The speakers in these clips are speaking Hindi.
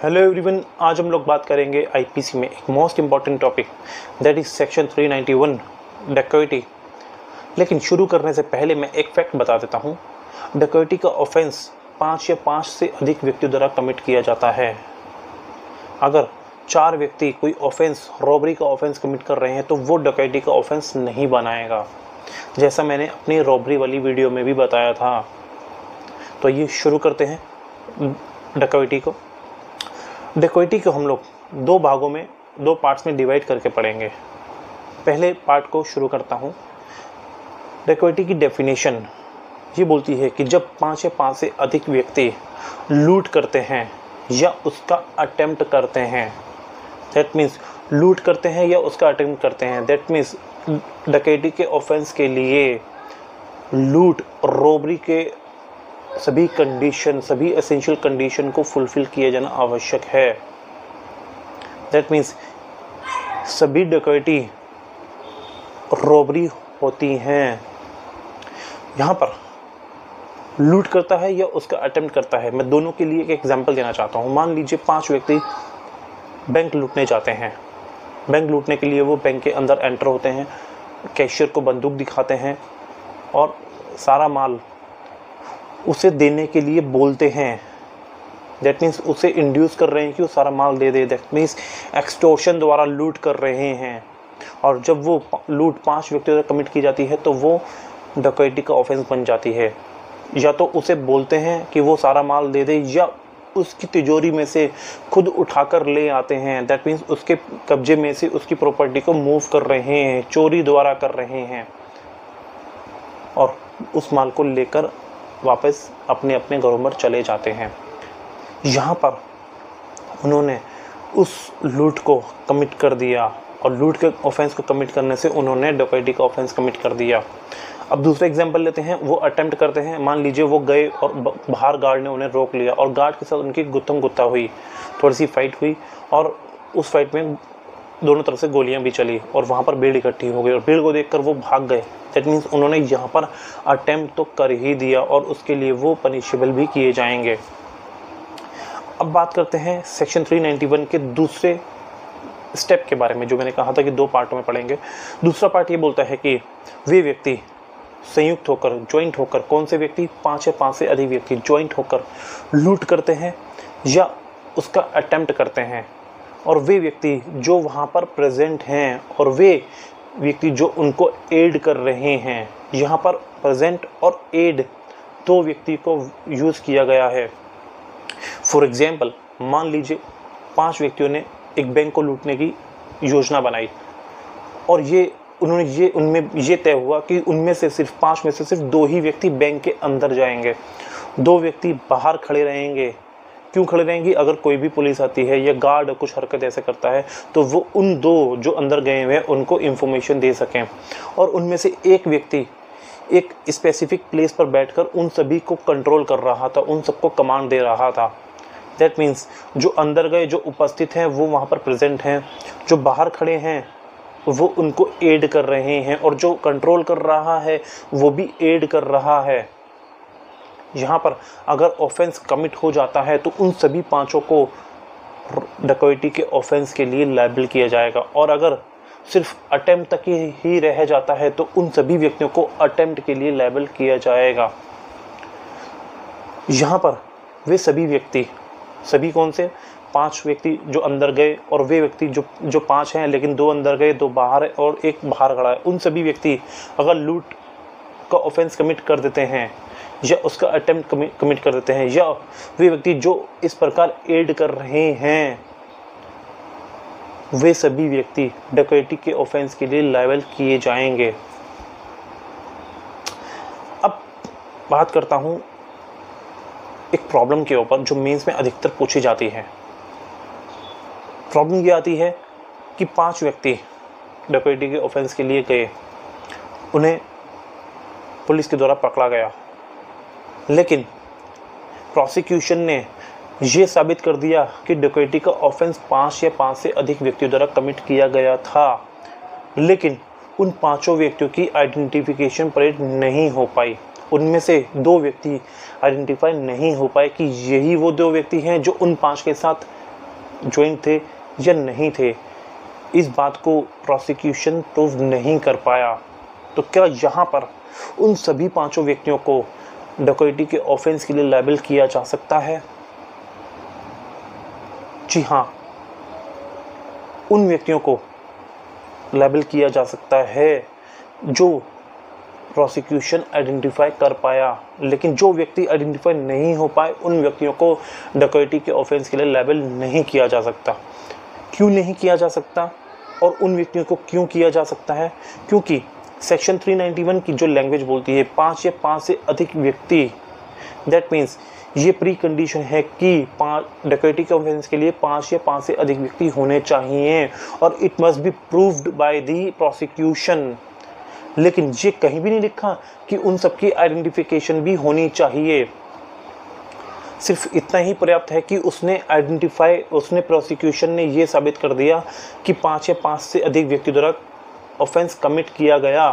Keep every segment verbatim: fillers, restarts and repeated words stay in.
हेलो एवरीवन, आज हम लोग बात करेंगे आईपीसी में एक most important topic that is section three ninety one डकैती। लेकिन शुरू करने से पहले मैं एक फैक्ट बता देता हूँ। डकैती का ऑफेंस पाँच या पाँच से अधिक व्यक्तियों द्वारा कमिट किया जाता है। अगर चार व्यक्ति कोई ऑफेंस रॉबरी का ऑफेंस कमिट कर रहे हैं तो वो डकैती का ऑफेंस नहीं बनाएगा, जैसा मैंने अपनी रॉबरी वाली वीडियो में भी बताया था। तो ये शुरू करते हैं डकैती को। डकैती को हम लोग दो भागों में दो पार्ट्स में डिवाइड करके पढ़ेंगे। पहले पार्ट को शुरू करता हूँ। डकैती की डेफिनेशन ये बोलती है कि जब पाँच या पाँच से अधिक व्यक्ति लूट करते हैं या उसका अटेम्प्ट करते हैं, दैट मीन्स लूट करते हैं या उसका अटेम्प्ट करते हैं, दैट मीन्स डकैती के ऑफेंस के लिए लूट रॉबरी के सभी कंडीशन सभी एसेंशियल कंडीशन को फुलफिल किया जाना आवश्यक है। दैट मीन्स सभी डकैती रॉबरी होती हैं। यहाँ पर लूट करता है या उसका अटेम्प्ट करता है, मैं दोनों के लिए एक एग्जांपल देना चाहता हूँ। मान लीजिए पांच व्यक्ति बैंक लूटने जाते हैं। बैंक लूटने के लिए वो बैंक के अंदर एंटर होते हैं, कैशियर को बंदूक दिखाते हैं और सारा माल उसे देने के लिए बोलते हैं। दैट मीन्स उसे इंड्यूस कर रहे हैं कि वो सारा माल दे दे। दैट मीन्स एक्सटॉर्शन द्वारा लूट कर रहे हैं। और जब वो लूट पांच व्यक्तियों द्वारा कमिट की जाती है तो वो डकैती का ऑफेंस बन जाती है। या तो उसे बोलते हैं कि वो सारा माल दे दे या उसकी तिजोरी में से खुद उठाकर ले आते हैं। दैट मीन्स उसके कब्जे में से उसकी प्रॉपर्टी को मूव कर रहे हैं, चोरी द्वारा कर रहे हैं और उस माल को लेकर वापस अपने अपने घरों पर चले जाते हैं। यहाँ पर उन्होंने उस लूट को कमिट कर दिया और लूट के ऑफेंस को कमिट करने से उन्होंने डकैती का ऑफेंस कमिट कर दिया। अब दूसरा एग्जांपल लेते हैं। वो अटेम्प्ट करते हैं। मान लीजिए वो गए और बाहर गार्ड ने उन्हें रोक लिया और गार्ड के साथ उनकी गुत्थम गुत्था हुई, थोड़ी सी फाइट हुई और उस फाइट में दोनों तरफ से गोलियां भी चली और वहाँ पर भीड़ इकट्ठी हो गई और भीड़ को देखकर वो भाग गए। दैट मीन्स उन्होंने यहाँ पर अटेम्प्ट तो कर ही दिया और उसके लिए वो पनिशेबल भी किए जाएंगे। अब बात करते हैं सेक्शन थ्री नाइंटी वन के दूसरे स्टेप के बारे में, जो मैंने कहा था कि दो पार्टों में पढ़ेंगे। दूसरा पार्ट ये बोलता है कि वे व्यक्ति संयुक्त होकर, ज्वाइंट होकर, कौन से व्यक्ति, पाँच या पाँच से अधिक व्यक्ति ज्वाइंट होकर लूट करते हैं या उसका अटेम्प्ट करते हैं। और वे व्यक्ति जो वहाँ पर प्रेजेंट हैं और वे व्यक्ति जो उनको एड कर रहे हैं, यहाँ पर प्रेजेंट और एड दो व्यक्ति को यूज़ किया गया है। फॉर एग्जाम्पल, मान लीजिए पांच व्यक्तियों ने एक बैंक को लूटने की योजना बनाई और ये उन्होंने ये उनमें ये तय हुआ कि उनमें से सिर्फ पांच में से सिर्फ दो ही व्यक्ति बैंक के अंदर जाएंगे, दो व्यक्ति बाहर खड़े रहेंगे। क्यों खड़े रहेंगी? अगर कोई भी पुलिस आती है या गार्ड कुछ हरकत ऐसे करता है तो वो उन दो जो अंदर गए हुए हैं उनको इन्फॉर्मेशन दे सकें। और उनमें से एक व्यक्ति एक स्पेसिफिक प्लेस पर बैठकर उन सभी को कंट्रोल कर रहा था, उन सबको कमांड दे रहा था। दैट मीन्स जो अंदर गए, जो उपस्थित हैं, वो वहाँ पर प्रेजेंट हैं, जो बाहर खड़े हैं वो उनको एड कर रहे हैं और जो कंट्रोल कर रहा है वो भी एड कर रहा है। यहाँ पर अगर ऑफेंस कमिट हो जाता है तो उन सभी पांचों को डकैती के ऑफेंस के लिए लायबल किया जाएगा और अगर सिर्फ अटेम्प्ट तक ही रह जाता है तो उन सभी व्यक्तियों को अटेम्प्ट के लिए लायबल किया जाएगा। यहाँ पर वे सभी व्यक्ति, सभी कौन से, पांच व्यक्ति जो अंदर गए और वे व्यक्ति जो जो पांच हैं लेकिन दो अंदर गए, दो बाहर है और एक बाहर खड़ा है, उन सभी व्यक्ति अगर लूट का ऑफेंस कमिट कर देते हैं या उसका अटेम्प्ट कमिट कर देते हैं या वे व्यक्ति जो इस प्रकार एड कर रहे हैं, वे सभी व्यक्ति डकैती के ऑफेंस के लिए लायबल किए जाएंगे। अब बात करता हूं एक प्रॉब्लम के ऊपर जो मेंस में अधिकतर पूछी जाती है। प्रॉब्लम ये आती है कि पांच व्यक्ति डकैती के ऑफेंस के लिए गए, उन्हें पुलिस के द्वारा पकड़ा गया, लेकिन प्रोसिक्यूशन ने ये साबित कर दिया कि डकैती का ऑफेंस पाँच या पाँच से अधिक व्यक्तियों द्वारा कमिट किया गया था, लेकिन उन पांचों व्यक्तियों की आइडेंटिफिकेशन परेड नहीं हो पाई। उनमें से दो व्यक्ति आइडेंटिफाई नहीं हो पाए कि यही वो दो व्यक्ति हैं जो उन पांच के साथ ज्वाइन थे या नहीं थे, इस बात को प्रोसिक्यूशन प्रूव नहीं कर पाया। तो क्या यहाँ पर उन सभी पांचों व्यक्तियों को डकैती के ऑफेंस के लिए लायबल किया जा सकता है? जी हाँ, उन व्यक्तियों को लायबल किया जा सकता है जो प्रोसिक्यूशन आइडेंटिफाई कर पाया, लेकिन जो व्यक्ति आइडेंटिफाई नहीं हो पाए उन व्यक्तियों को डकैती के ऑफेंस के लिए लायबल नहीं किया जा सकता। क्यों नहीं किया जा सकता और उन व्यक्तियों को क्यों किया जा सकता है? क्योंकि सेक्शन तीन सौ इक्यानवे की जो लैंग्वेज बोलती है पाँच या पाँच से अधिक व्यक्ति, दैट मीन्स ये प्री कंडीशन है कि पाँच डकैती के ऑफेंस के लिए पाँच या पाँच से अधिक व्यक्ति होने चाहिए और it must be proved by the prosecution. लेकिन ये कहीं भी नहीं लिखा कि उन सबकी आइडेंटिफिकेशन भी होनी चाहिए। सिर्फ इतना ही पर्याप्त है कि उसने आइडेंटिफाई उसने प्रोसिक्यूशन ने ये साबित कर दिया कि पाँच या पाँच से अधिक व्यक्ति द्वारा ऑफेंस कमिट किया गया।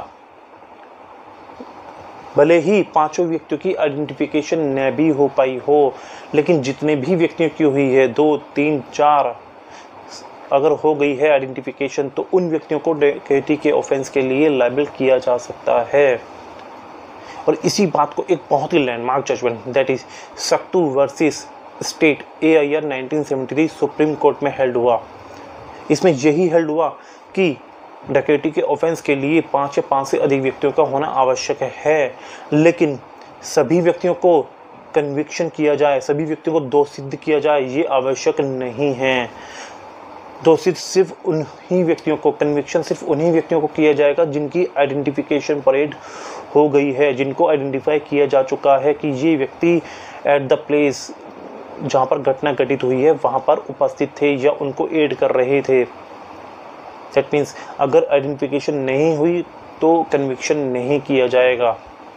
भले ही पांचों व्यक्तियों की आइडेंटिफिकेशन न भी हो पाई हो, लेकिन जितने भी व्यक्तियों की हुई है, दो तीन चार, अगर हो गई है आइडेंटिफिकेशन, तो उन व्यक्तियों को डकैती के ऑफेंस के लिए लायबल किया जा सकता है। और इसी बात को एक बहुत ही landmark judgment, that is Saktu versus state A I R nineteen seventy three supreme court में हेल्ड हुआ। इसमें यही हेल्ड हुआ कि डकैती के ऑफेंस के लिए पाँच या पाँच से अधिक व्यक्तियों का होना आवश्यक है, लेकिन सभी व्यक्तियों को कन्विक्शन किया जाए, सभी व्यक्तियों को दोषी सिद्ध किया जाए, ये आवश्यक नहीं है। दोषी सिर्फ उन्हीं व्यक्तियों को, कन्विक्शन सिर्फ उन्हीं व्यक्तियों को किया जाएगा जिनकी आइडेंटिफिकेशन परेड हो गई है, जिनको आइडेंटिफाई किया जा चुका है कि ये व्यक्ति एट द प्लेस जहाँ पर घटना घटित हुई है वहाँ पर उपस्थित थे या उनको एड कर रहे थे। दैट मीन्स अगर आइडेंटिफिकेशन नहीं हुई तो कन्विक्शन नहीं किया जाएगा।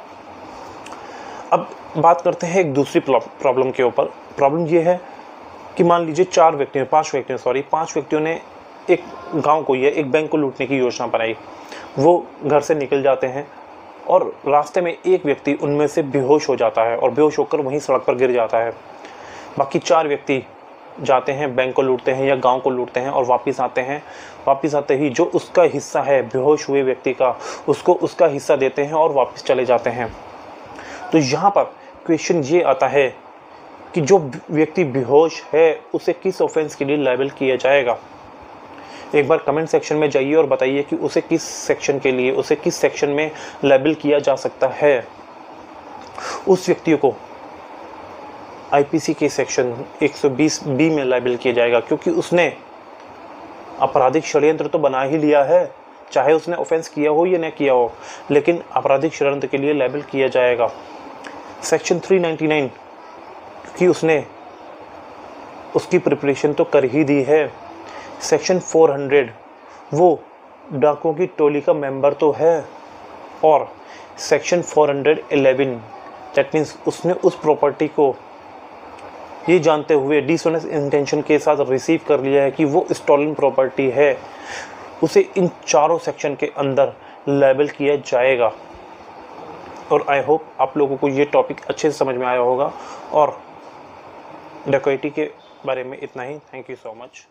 अब बात करते हैं एक दूसरी प्रॉब्लम के ऊपर। प्रॉब्लम ये है कि मान लीजिए चार व्यक्तियों पांच व्यक्तियों सॉरी पांच व्यक्तियों ने एक गांव को या एक बैंक को लूटने की योजना बनाई। वो घर से निकल जाते हैं और रास्ते में एक व्यक्ति उनमें से बेहोश हो जाता है और बेहोश होकर वहीं सड़क पर गिर जाता है। बाकी चार व्यक्ति जाते हैं, बैंक को लूटते हैं या गांव को लूटते हैं और वापस आते हैं। वापस आते ही जो उसका हिस्सा है बेहोश हुए व्यक्ति का, उसको उसका हिस्सा देते हैं और वापस चले जाते हैं। तो यहाँ पर क्वेश्चन ये आता है कि जो व्यक्ति बेहोश है उसे किस ऑफेंस के लिए लायबल किया जाएगा? एक बार कमेंट सेक्शन में जाइए और बताइए कि उसे किस सेक्शन के लिए, उसे किस सेक्शन में लायबल किया जा सकता है। उस व्यक्ति को आई पी सी के सेक्शन एक सौ बीस बी में लायबल किया जाएगा, क्योंकि उसने आपराधिक षड्यंत्र तो बना ही लिया है, चाहे उसने ऑफेंस किया हो या न किया हो, लेकिन आपराधिक षड्यंत्र के लिए लायबल किया जाएगा। सेक्शन तीन सौ निन्यानवे, क्योंकि उसने उसकी प्रिपरेशन तो कर ही दी है। सेक्शन चार सौ, वो डाकुओं की टोली का मेंबर तो है। और सेक्शन चार सौ ग्यारह, दैट मीन्स उसने उस प्रॉपर्टी को ये जानते हुए डिसऑनेस्ट इंटेंशन के साथ रिसीव कर लिया है कि वो स्टॉलन प्रॉपर्टी है। उसे इन चारों सेक्शन के अंदर लायबल किया जाएगा। और आई होप आप लोगों को ये टॉपिक अच्छे से समझ में आया होगा। और डकैती के बारे में इतना ही। Thank you so much.